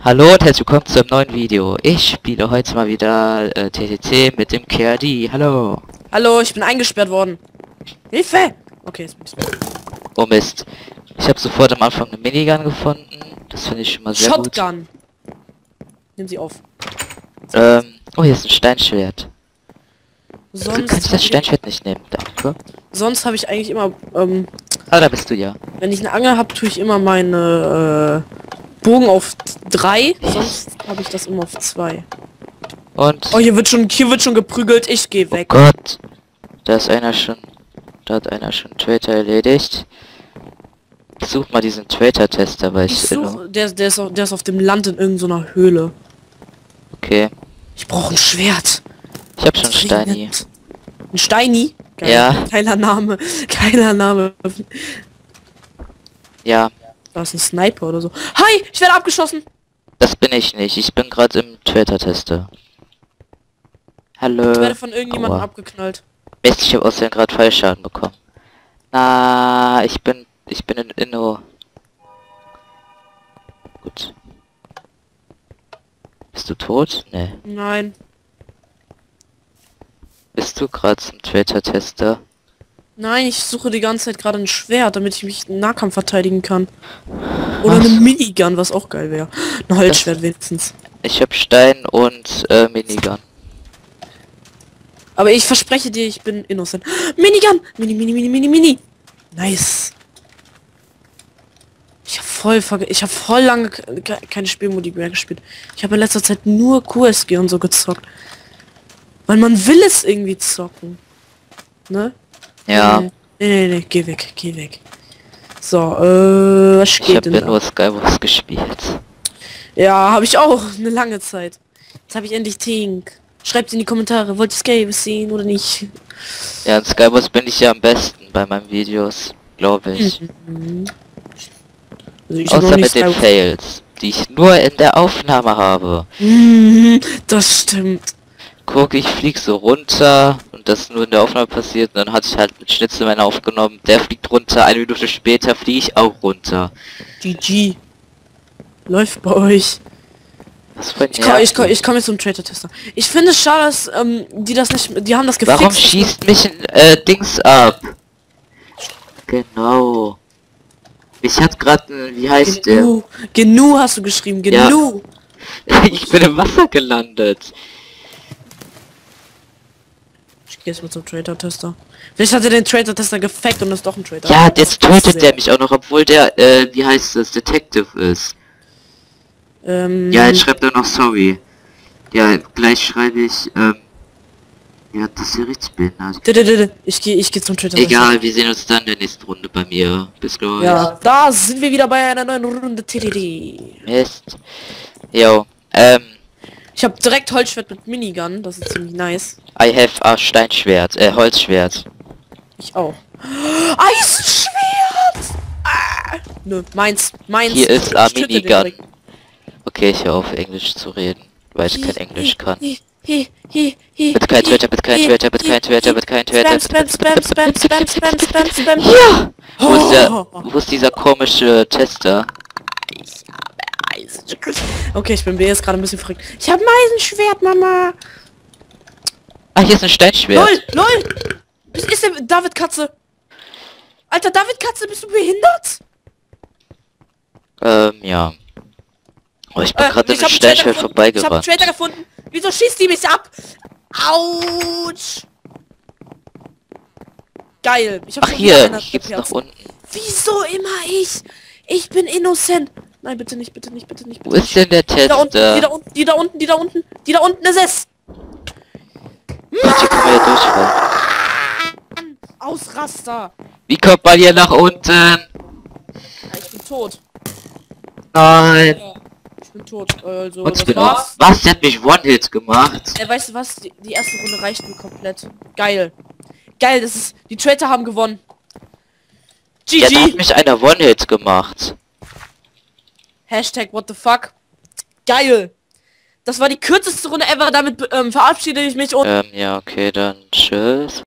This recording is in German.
Hallo und herzlich willkommen zu einem neuen Video. Ich spiele heute mal wieder TTC mit dem KRD. Hallo. Hallo, ich bin eingesperrt worden. Hilfe! Okay, jetzt bin ich. Oh Mist. Ich habe sofort am Anfang eine Minigun gefunden. Das finde ich schon mal sehr Shotgun. Nehmen Sie auf. Oh, hier ist ein Steinschwert. Sonst Kann ich das Steinschwert nicht nehmen? Danke. Sonst habe ich eigentlich immer, Ah, da bist du ja. wenn ich eine Angel habe, tue ich immer meine Bogen auf 3. Sonst habe ich das immer auf 2. Und... Oh, hier wird schon geprügelt. Ich gehe weg. Oh Gott. Da ist einer schon... Da hat einer schon Traitor erledigt. Ich such mal diesen Traitor-Tester, weil ich... Der ist auf dem Land in irgendeiner Höhle. Okay. Ich brauche ein Schwert. Ich hab schon Steini. Ein Steini? Geil. Ja. Geiler Name. Geiler Name. Ja. Da ist ein Sniper oder so. Hi, ich werde abgeschossen. Das bin ich nicht. Ich bin gerade im Traitor-Tester. Hallo. Ich werde von irgendjemandem Aua. abgeknallt. Mist, ich habe außerdem gerade Fallschaden bekommen. Na, ich bin in Inno. Gut. Bist du tot? Nee. Nein. Bist du gerade zum Traitor-Tester? Nein, ich suche die ganze Zeit gerade ein Schwert, damit ich mich im Nahkampf verteidigen kann. Oder eine Minigun, was auch geil wäre. Ein Holzschwert wenigstens. Ich habe Stein und Minigun. Aber ich verspreche dir, ich bin innocent. Minigun! Mini. Nice. Ich habe voll lange keine Spielmodi mehr gespielt. Ich habe in letzter Zeit nur QSG und so gezockt. Weil man will es irgendwie zocken. Ne? Ja. Nee, geh weg. So, was Ich geht habe denn ja da? nur Skywars gespielt. Ja, habe ich auch. Eine lange Zeit. Jetzt habe ich endlich Tink. Schreibt in die Kommentare, wollt ihr Skywars sehen oder nicht? Ja, in Skywars bin ich ja am besten bei meinen Videos, glaube ich. Also ich hab noch Außer nicht mit den Skywars. Fails, die ich nur in der Aufnahme habe. Das stimmt. Guck, ich flieg so runter und das nur in der Aufnahme passiert und dann hatte ich halt mit Schnitzelmann aufgenommen, der fliegt runter, 1 Minute später fliege ich auch runter. GG. Läuft bei euch. Was für ein Ich komme jetzt zum Traitor-Tester. Ich finde es schade, dass die haben das gefixt. Warum schießt mich ein Dings ab? Genau. Ich hatte gerade, wie heißt Gnu. Gnu hast du geschrieben, Gnu. der? Ich bin im Wasser gelandet. Ich gehe jetzt mal zum Traitor-Tester. Vielleicht hat er den Traitor-Tester gefackt und ist doch ein Traitor. Ja, Das jetzt ist tötet der sehr- mich auch noch, obwohl der, wie heißt das, Detective ist. Ja, jetzt schreibt er noch sorry. Ja, gleich schreibe ich, ja, das ist ja richtig behindert. Ich geh zum Traitor-Tester. Egal, wir sehen uns dann in der nächsten Runde bei mir. Bis gleich. Ja, da sind wir wieder bei einer neuen Runde TTD. Mist. Jo, Ich habe direkt Holzschwert mit Minigun, das ist ziemlich nice. I have a Steinschwert, Holzschwert. Ich auch. Eisschwert! Ah! Nö, meins. Hier ist a Ich töte den Minigun. direkt. Okay, ich höre auf Englisch zu reden, weil ich kein Englisch kann. Bitte Bitte kein Twitter, bitte kein Twitter, bitte kein Twitter, bitte kein Twitter. Spam. Ja! Wo ist dieser komische Tester? Okay, ich bin jetzt gerade ein bisschen verrückt. Ich habe ein Eisenschwert, Mama. Ah, hier ist ein Steinschwert. LOL! Ist der David Katze? Alter, David Katze, bist du behindert? Ja. Oh, ich bin gerade Ich im hab einen Traitor Steinschwert gefunden. Ich habe einen vorbeigerannt. Traitor gefunden. Wieso schießt die mich ab? Autsch! Geil. Ich hab Ach schon wieder hier, einer gibt's nach verperzt. unten. Wieso immer ich? Ich bin innocent. Nein, bitte nicht. Wo ist denn der Die da unten, Tester? die da unten ist es. Hier kann man ja durchfallen. Ausraster. Wie kommt man hier nach unten? Ja, ich bin tot. Nein. Ja, ich bin tot. Also, Und ich das bin war's. auch. Was? Der hat mich One-Hit gemacht. Weißt du was? Die erste Runde reicht mir komplett. Geil. Geil, das ist... Die Traitor haben gewonnen. Ja, da hat GG. mich einer One-Hit gemacht. Hashtag what the fuck. Geil. Das war die kürzeste Runde ever. Damit verabschiede ich mich und... Ja, okay, dann tschüss.